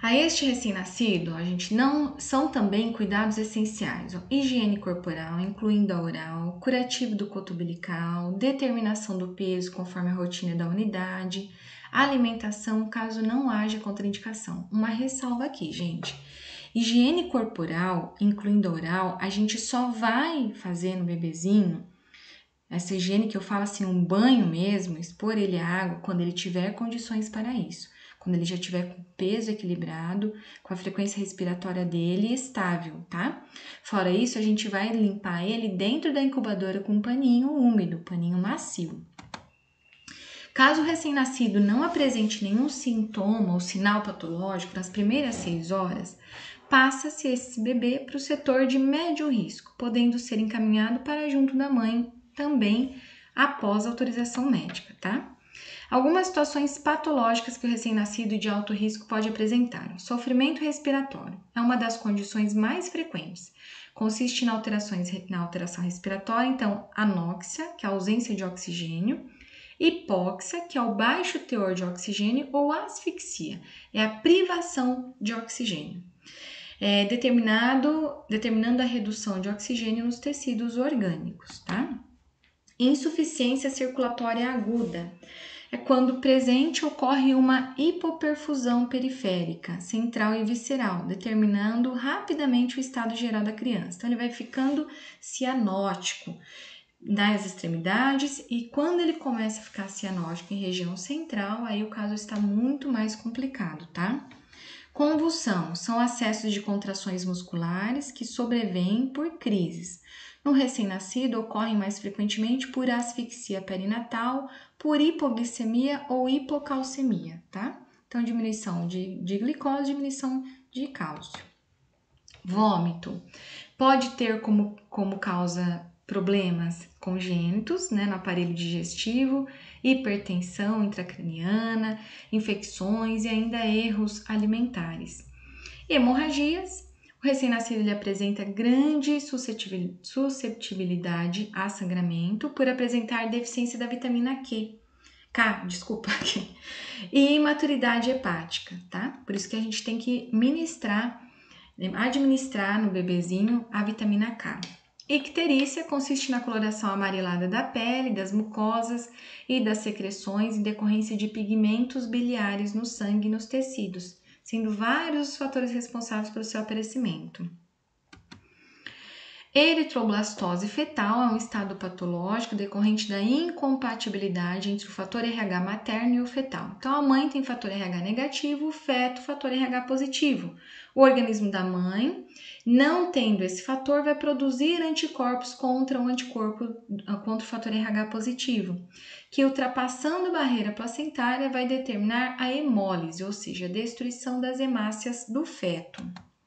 A este recém-nascido, a gente não são também cuidados essenciais, ó, higiene corporal, incluindo a oral, curativo do coto umbilical, determinação do peso conforme a rotina da unidade, alimentação caso não haja contraindicação. Uma ressalva aqui, gente. Higiene corporal, incluindo a oral, a gente só vai fazer no bebezinho essa higiene que eu falo assim, um banho mesmo, expor ele à água quando ele tiver condições para isso. Quando ele já tiver com o peso equilibrado, com a frequência respiratória dele estável, tá? Fora isso, a gente vai limpar ele dentro da incubadora com um paninho úmido, paninho macio. Caso o recém-nascido não apresente nenhum sintoma ou sinal patológico nas primeiras 6 horas, passa-se esse bebê para o setor de médio risco, podendo ser encaminhado para junto da mãe também após autorização médica, tá? Algumas situações patológicas que o recém-nascido de alto risco pode apresentar. Sofrimento respiratório é uma das condições mais frequentes. Consiste na alteração respiratória, então, anóxia, que é a ausência de oxigênio, hipóxia, que é o baixo teor de oxigênio, ou asfixia, é a privação de oxigênio. Determinando a redução de oxigênio nos tecidos orgânicos, tá? Insuficiência circulatória aguda é quando presente ocorre uma hipoperfusão periférica, central e visceral, determinando rapidamente o estado geral da criança. Então, ele vai ficando cianótico nas extremidades e quando ele começa a ficar cianótico em região central, aí o caso está muito mais complicado, tá? Convulsão são acessos de contrações musculares que sobrevêm por crises. No recém-nascido, ocorrem mais frequentemente por asfixia perinatal, por hipoglicemia ou hipocalcemia, tá? Então, diminuição de glicose, diminuição de cálcio. Vômito pode ter como causa problemas congênitos, né, no aparelho digestivo, hipertensão intracraniana, infecções e ainda erros alimentares. Hemorragias. O recém-nascido ele apresenta grande susceptibilidade a sangramento por apresentar deficiência da vitamina K, e imaturidade hepática, tá? Por isso que a gente tem que administrar no bebezinho a vitamina K. Icterícia consiste na coloração amarelada da pele, das mucosas e das secreções em decorrência de pigmentos biliares no sangue e nos tecidos, sendo vários os fatores responsáveis pelo seu aparecimento. Eritroblastose fetal é um estado patológico decorrente da incompatibilidade entre o fator RH materno e o fetal. Então, a mãe tem fator RH negativo, o feto fator RH positivo. O organismo da mãe, não tendo esse fator, vai produzir anticorpos contra o fator RH positivo, que ultrapassando a barreira placentária vai determinar a hemólise, ou seja, a destruição das hemácias do feto.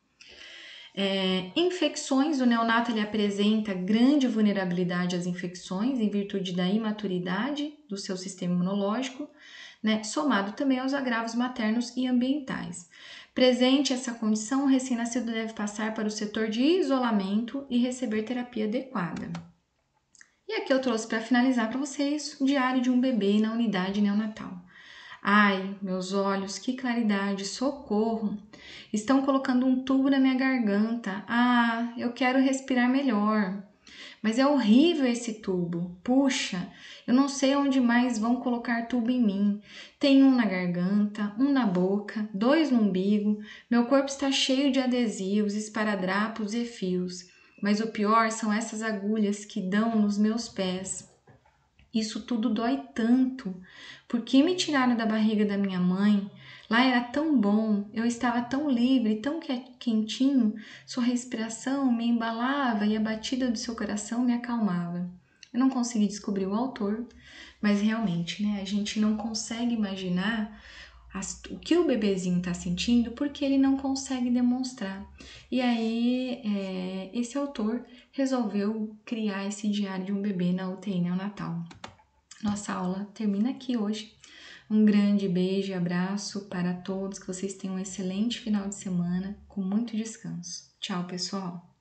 Infecções, o neonato ele apresenta grande vulnerabilidade às infecções em virtude da imaturidade do seu sistema imunológico, né, somado também aos agravos maternos e ambientais. Presente essa condição, o recém-nascido deve passar para o setor de isolamento e receber terapia adequada. E aqui eu trouxe para finalizar para vocês o diário de um bebê na unidade neonatal. Ai, meus olhos, que claridade, socorro! Estão colocando um tubo na minha garganta. Ah, eu quero respirar melhor. Mas é horrível esse tubo. Puxa, eu não sei onde mais vão colocar tubo em mim. Tem um na garganta, um na boca, 2 no umbigo. Meu corpo está cheio de adesivos, esparadrapos e fios. Mas o pior são essas agulhas que dão nos meus pés. Isso tudo dói tanto. Por que me tiraram da barriga da minha mãe? Lá era tão bom, eu estava tão livre, tão quentinho, sua respiração me embalava e a batida do seu coração me acalmava. Eu não consegui descobrir o autor, mas realmente, né, a gente não consegue imaginar o que o bebezinho está sentindo porque ele não consegue demonstrar. E aí, esse autor resolveu criar esse diário de um bebê na UTI neonatal. Nossa aula termina aqui hoje. Um grande beijo e abraço para todos, que vocês tenham um excelente final de semana com muito descanso. Tchau, pessoal!